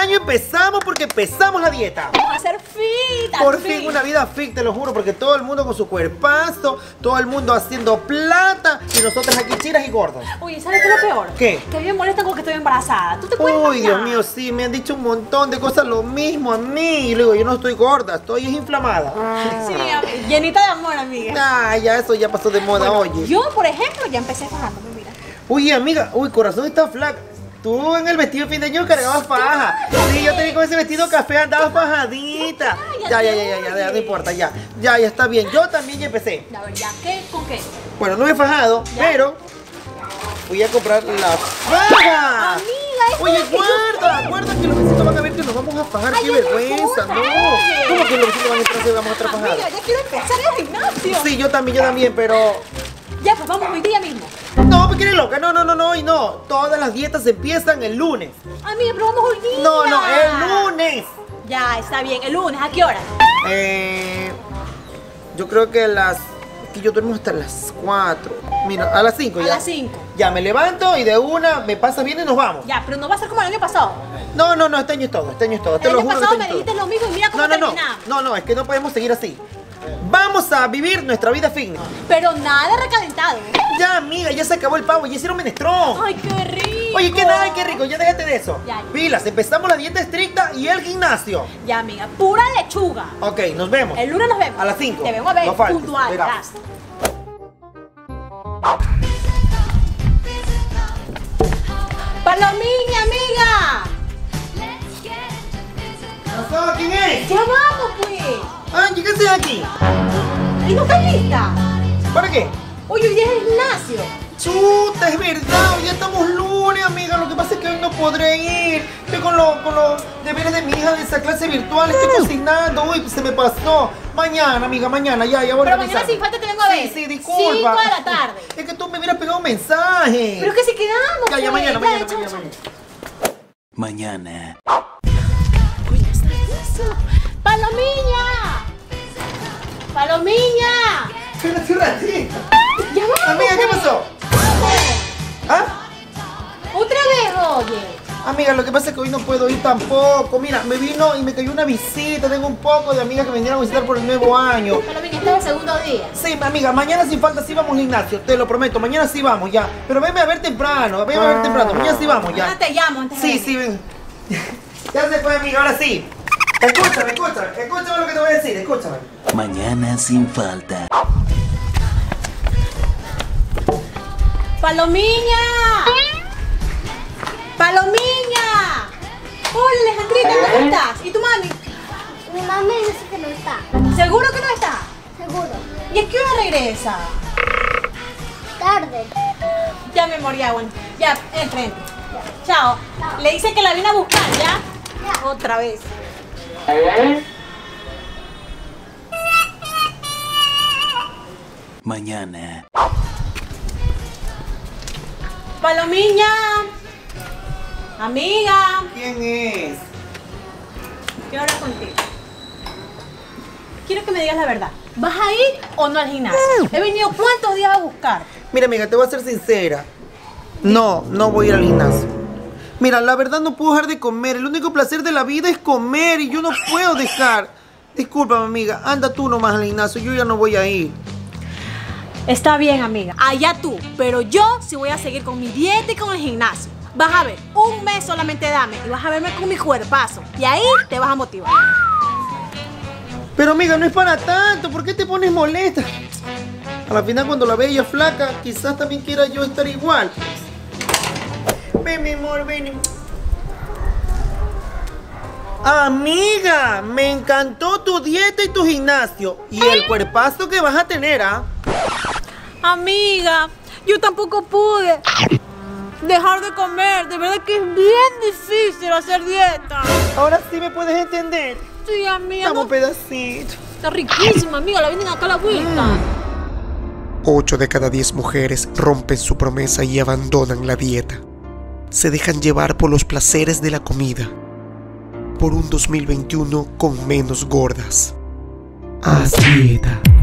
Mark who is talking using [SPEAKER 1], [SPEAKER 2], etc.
[SPEAKER 1] año empezamos porque empezamos la dieta.
[SPEAKER 2] Vamos a hacer fit.
[SPEAKER 1] Por fin una vida fit, te lo juro, porque todo el mundo con su cuerpazo, todo el mundo haciendo plata y nosotros aquí chiras y gordos.
[SPEAKER 2] Oye, ¿sabes qué es lo peor?
[SPEAKER 1] ¿Qué?
[SPEAKER 2] Que a mí me molestan con que estoy embarazada. ¿Tú te puedes
[SPEAKER 1] Uy, Dios
[SPEAKER 2] imaginar?
[SPEAKER 1] mío, sí, me han dicho un montón de cosas lo mismo a mí. Y luego, yo no estoy gorda, estoy inflamada.
[SPEAKER 2] Sí, llenita de amor, amiga.
[SPEAKER 1] Ah, ya eso ya pasó de moda,
[SPEAKER 2] Bueno,
[SPEAKER 1] oye.
[SPEAKER 2] yo, por ejemplo, ya empecé fajándome, mira.
[SPEAKER 1] Uy, amiga, uy, corazón está flaca. Tú en el vestido de fin de año cargabas faja. Sí, yo te vi con ese vestido café, andabas fajadita. Ya, no importa, ya está bien. Yo también ya empecé.
[SPEAKER 2] A ver, ya, ¿qué? ¿Con qué?
[SPEAKER 1] Bueno, no me he fajado,
[SPEAKER 2] ¿Ya?
[SPEAKER 1] pero fui a comprar la faja.
[SPEAKER 2] Amiga, esto
[SPEAKER 1] Oye,
[SPEAKER 2] es lo que yo
[SPEAKER 1] guarda que los vecinos van a ver que nos vamos a fajar.
[SPEAKER 2] Ay,
[SPEAKER 1] Qué
[SPEAKER 2] ya no
[SPEAKER 1] vergüenza,
[SPEAKER 2] importa,
[SPEAKER 1] no.
[SPEAKER 2] oye.
[SPEAKER 1] ¿Cómo que los vecinos van a entrar si vamos a estar fajados?
[SPEAKER 2] Amiga, ya quiero empezar el gimnasio.
[SPEAKER 1] Sí, yo también, pero...
[SPEAKER 2] Ya, pues vamos hoy día mismo.
[SPEAKER 1] No, me quieres loca, no, y no. Todas las dietas empiezan el lunes.
[SPEAKER 2] Amiga, pero vamos hoy día.
[SPEAKER 1] No, el lunes.
[SPEAKER 2] Ya, está bien. ¿El lunes? ¿A qué hora?
[SPEAKER 1] Yo creo que que yo duermo hasta las 4. Mira, a las 5 ya.
[SPEAKER 2] A las 5.
[SPEAKER 1] Ya, me levanto y de una me pasas bien y nos vamos.
[SPEAKER 2] Ya, pero no va a ser como el año pasado.
[SPEAKER 1] No, este año es todo, Te
[SPEAKER 2] El
[SPEAKER 1] lo
[SPEAKER 2] año
[SPEAKER 1] juro que
[SPEAKER 2] pasado
[SPEAKER 1] este
[SPEAKER 2] me
[SPEAKER 1] año es
[SPEAKER 2] dijiste
[SPEAKER 1] todo.
[SPEAKER 2] lo mismo y mira cómo terminamos.
[SPEAKER 1] No, es que no podemos seguir así. Vamos a vivir nuestra vida fitness.
[SPEAKER 2] Pero nada de recalentado.
[SPEAKER 1] Ya, amiga, ya se acabó el pavo, ya hicieron menestrón.
[SPEAKER 2] Ay, qué rico.
[SPEAKER 1] Oye, qué nada, qué rico, ya déjate de eso.
[SPEAKER 2] Ya.
[SPEAKER 1] Pilas, empezamos la dieta estricta y el gimnasio.
[SPEAKER 2] Ya, amiga, pura lechuga.
[SPEAKER 1] Ok, nos vemos.
[SPEAKER 2] El lunes nos vemos.
[SPEAKER 1] A las 5.
[SPEAKER 2] Te vemos a ver,
[SPEAKER 1] No faltes,
[SPEAKER 2] puntual.
[SPEAKER 1] verás.
[SPEAKER 2] Gracias. ¡Palomiña, amiga!
[SPEAKER 1] ¿Pasó? ¿Quién es?
[SPEAKER 2] ¡Ya vamos, pues!
[SPEAKER 1] Angie, ¿qué haces aquí?
[SPEAKER 2] ¿Y no estás lista?
[SPEAKER 1] ¿Para qué?
[SPEAKER 2] Oye, hoy día es el gimnasio.
[SPEAKER 1] Chuta, es verdad, hoy ya estamos lunes, amiga. Lo que pasa es que hoy no podré ir. Estoy con los deberes de mi hija de esa clase virtual. Estoy cocinando. Uy, pues se me pasó. Mañana, amiga, mañana. Ya voy a
[SPEAKER 2] Pero
[SPEAKER 1] organizar.
[SPEAKER 2] mañana sin falta te vengo a ver.
[SPEAKER 1] Sí, disculpa.
[SPEAKER 2] 5 de la tarde.
[SPEAKER 1] Es que tú me hubieras pegado un mensaje.
[SPEAKER 2] Pero es que si quedamos,
[SPEAKER 1] Ya,
[SPEAKER 2] pues.
[SPEAKER 1] mañana.
[SPEAKER 2] chao.
[SPEAKER 3] Mañana.
[SPEAKER 2] Oye, está eso. ¡Palomiña! ¡Palomiña!
[SPEAKER 1] Espera, sí.
[SPEAKER 2] ¡Ya vamos!
[SPEAKER 1] Amiga, ¿qué
[SPEAKER 2] pues.
[SPEAKER 1] pasó? ¿Ah?
[SPEAKER 2] ¡Otra vez, oye!
[SPEAKER 1] Amiga, lo que pasa es que hoy no puedo ir tampoco. Mira, me vino y me cayó una visita. Tengo un poco de amigas que me vinieron a visitar por el nuevo año.
[SPEAKER 2] Palomiña, este es el segundo día.
[SPEAKER 1] Sí, amiga, mañana sin falta sí vamos al gimnasio, te lo prometo, mañana sí vamos ya. Pero venme a ver temprano, mañana sí vamos ya.
[SPEAKER 2] Mañana te llamo antes de
[SPEAKER 1] Sí,
[SPEAKER 2] venir.
[SPEAKER 1] sí, ven. Ya se fue, amiga, ahora sí. Escúchame lo que te voy a decir, escúchame.
[SPEAKER 3] Mañana sin falta.
[SPEAKER 2] ¡Palomiña! ¡Palomiña! Hola, Alejandrita, ¿cómo estás? ¿Y tu mami?
[SPEAKER 4] Mi mamá dice que no está.
[SPEAKER 2] ¿Seguro que no está?
[SPEAKER 4] Seguro.
[SPEAKER 2] ¿Y a qué hora regresa?
[SPEAKER 4] Tarde.
[SPEAKER 2] Ya, mi amor, ya, bueno. Ya, entre. Chao. Le dice que la vine a buscar, ¿ya?
[SPEAKER 4] Ya.
[SPEAKER 2] Otra vez.
[SPEAKER 3] Mañana.
[SPEAKER 2] ¡Palomiña! Amiga,
[SPEAKER 1] ¿Quién es?
[SPEAKER 2] quiero hablar contigo. Quiero que me digas la verdad. ¿Vas a ir o no al gimnasio? He venido cuántos días a buscar.
[SPEAKER 1] Mira, amiga, te voy a ser sincera. No voy a ir al gimnasio. Mira, la verdad no puedo dejar de comer. El único placer de la vida es comer y yo no puedo dejar. Discúlpame, amiga, anda tú nomás al gimnasio, yo ya no voy a ir.
[SPEAKER 2] Está bien, amiga. Allá tú. Pero yo sí voy a seguir con mi dieta y con el gimnasio. Vas a ver, un mes solamente dame y vas a verme con mi cuerpazo. Y ahí te vas a motivar.
[SPEAKER 1] Pero amiga, no es para tanto, ¿por qué te pones molesta? A la final cuando la vea ella flaca, quizás también quiera yo estar igual. Ven, mi amor, ven. Amiga, me encantó tu dieta y tu gimnasio. Y el cuerpazo que vas a tener, ¿ah?
[SPEAKER 2] Amiga, yo tampoco pude dejar de comer. De verdad que es bien difícil hacer dieta.
[SPEAKER 1] Ahora sí me puedes entender.
[SPEAKER 2] Sí, amiga.
[SPEAKER 1] Dame un
[SPEAKER 2] No,
[SPEAKER 1] pedacito.
[SPEAKER 2] está riquísima, amiga. La vienen acá a la vuelta.
[SPEAKER 5] 8 de cada 10 mujeres rompen su promesa y abandonan la dieta. Se dejan llevar por los placeres de la comida. Por un 2021 con menos gordas. Haz dieta.